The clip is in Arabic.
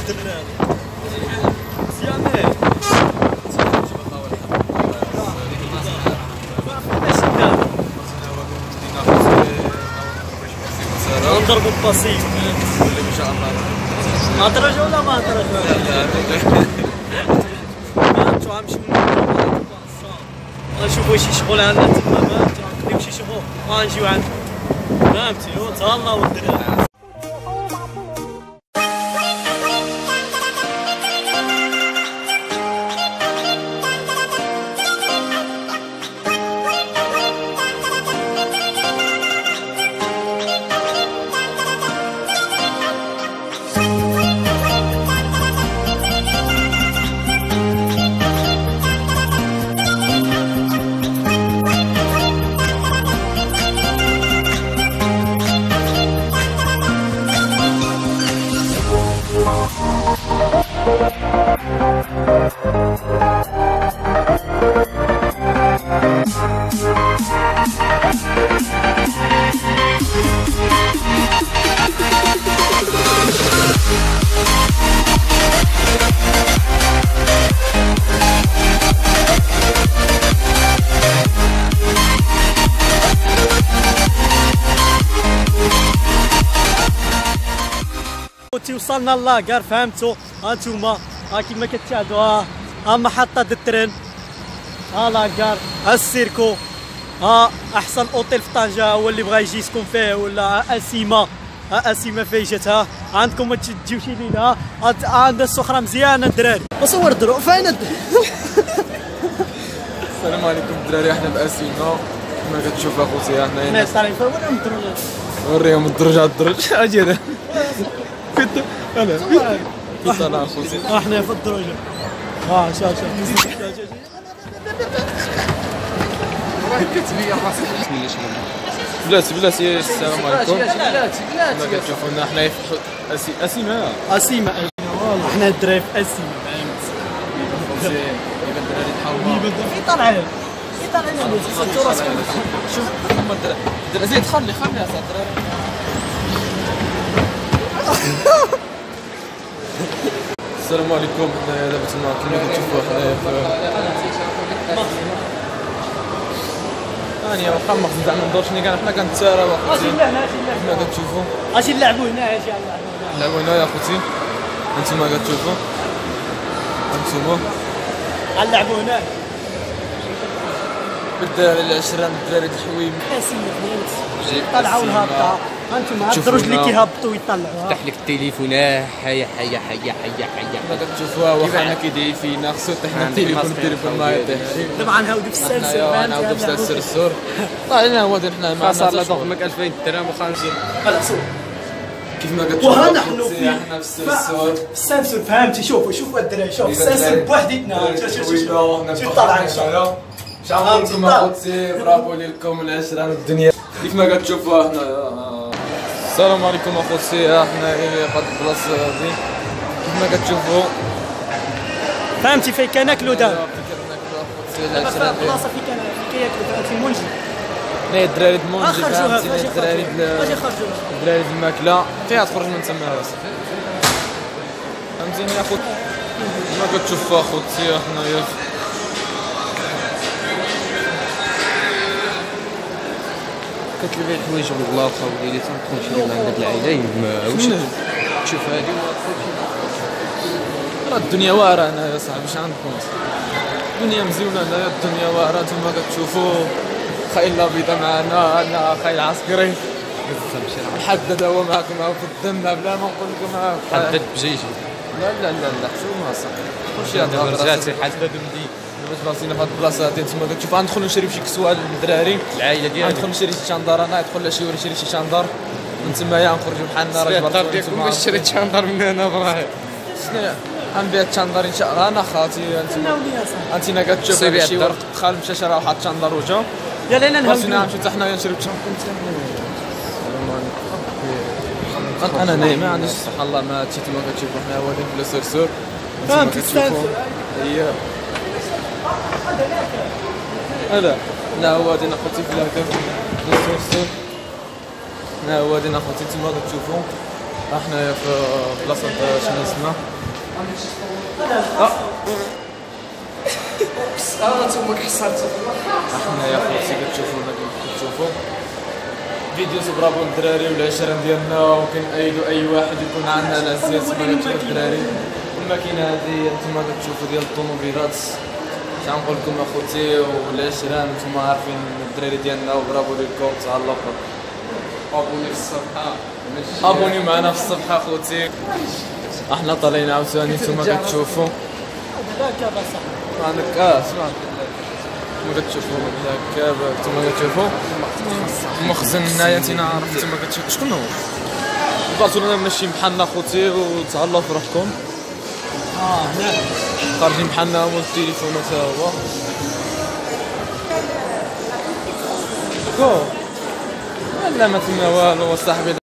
الدراري مزيانين نضربوا الباسيف ان شاء الله. هدرجة ولا ما هدرجة؟ لا انتو غنمشيو غنشوفو شي شغل عندنا تما غنخديو شي شغل وغنجيو عندكم فهمتي. وتهلاو الدراري. وصلنا لاكار فهمتوا. هانتوما ها كيما كتشاهدوا ها محطة الترن، ها لاكار، ها السيركو، ها احسن اوتيل في طنجة هو اللي بغا يجي يسكن فيه، ولا ها اسيمة، ها اسيمة فين جاتها. عندكم ما تجيو شي ليلة عندنا السخرة مزيانة الدراري. وصور الدرو فين السلام عليكم الدراري، احنا باسيمة كما كتشوف اخوتي. حنا الناس طالعين فين وريهم الدروجات، وريهم الدرج اجي انا في طلع اخوتي. احنا في الدروجة. شوف بلاتي السلام عليكم. كما كتشوفونا حنايا في اسيمة. احنا الدراري في اسيمة اخوتي. كيف الدراري تحاولوا في طالعين شوف هما الدراري زيد خلي يا الدراري. السلام عليكم. حنايا دابا تما كما كتشوفوا حنايا ثانية واخا ما خصنا زعما ندورش كاع حنا كنتساراو اخوتي. كما كتشوفوا اجي نلعبوا هنا، نلعبوا هنا يا اخوتي. هانتوما كتشوفوا غنلعبوا هنا بالدراري العشرة الدراري الحويم طلعوا الهابطة. هانتوما الدروج اللي كيهبطوا يطلعوها. فتح لك التليفون حيا كما كتشوفوها واخا حنا كيدعي فينا خصو يطيحنا التليفون ما يطيحش. دابا غنعاودو في السلسل، غنعاودو في السرسور. طالعين هو ديال حنا ما صار لا ضخمك 2000 درهم وخمسين. هلا صور كيف ما كتشوفوا وها نحن حنا في السرسور. السلسل فهمتي. شوفوا الدراري، شوف السلسل بوحديتنا. شوف طالعين شعبوا نتوما اخوتي. برافو لكم العشرة الدنيا كيف ما كتشوفوا هنا. السلام عليكم اخوتي. حنا في هاد البلاصه هادي كيف ما كتشوفوا فهمتي فين كناكلو دابا. العشرة البلاصه فين كياكلو في المنجي. لا الدراري د المونجي فهمتي. الدراري د الماكله فيها تخرج من تما راسك فهمتيني اخوتي. كما كتشوفوا اخوتي حنايا كتلبي الحوايج والله وخا وليدي تندخل نشري من عند العائله واش تشوف هادي راه الدنيا واعره هنايا صاحبي. اش عندكم الدنيا مزيونه هنايا، الدنيا واعره. نتوما كتشوفوا خايل بيضا معنا، عندنا خايل عسكري محدد هو معكم في الدم. بلا ما نقول لكم حدد بجيجي. لا حشومه صاحبي. كلشي دابا رجعتي حدد مدي. باش بلاصينا في هاد البلاصه هادي نتوما كتشوفوا. غندخلوا نشريو شي كسوه للدراري العائله ديالي. غندخل نشري شي شاندار انا، يدخل شي يشري شي شاندار من تمايا نخرجوا بحالنا. راه الدار ديالكم باش شريت شاندار من هنا براه. شنو غنبيع الشاندار ان شاء الله. انا خاطي انتينا كتشوف شي ورق دخل مشى شرا واحد الشاندار وجا. يلا نهبطوا. خاصنا نمشيو حتى حنايا نشريو انا نايم ما عنديش الصحه الله ما هادشي كما كتشوفوا. حنا واقفين بلا سرسور فهمت السلسل. هي لا هو غادي اخوتي في الهكا السرسور. لا هو غادي اخوتي نتوما كتشوفوا احنا في بلاصة شنو اسمها؟ انتم كحصرتوا احنا يا خوتي كتشوفونا كيف كتشوفوا فيديو برافو الدراري والعشرة ديالنا، وكنأيدو اي واحد يكون عندنا العزيز كما كتشوفوا الدراري. الماكينة هادي نتوما كتشوفوا ديال الطوموبيلات، نقول لكم اخوتي والعشرة نتوما عارفين الدراري ديالنا، وبرافو ليكم تهلاو. ابوني في الصفحه ابوني معنا في الصفحة اخوتي. احنا طالعين عاوتاني نتوما كتشوفوا عندك اسمع كما كتشوفوا هكا نتوما كتشوفوا المخزن هنايا انت عارف نتوما كتشوفوا شكون هو الباطونه ماشي بحالنا خوتي، وتهلاو في روحكم. هنا خارجين بحالنا مول التليفون حتى هو لا ما تما والو صاحبي.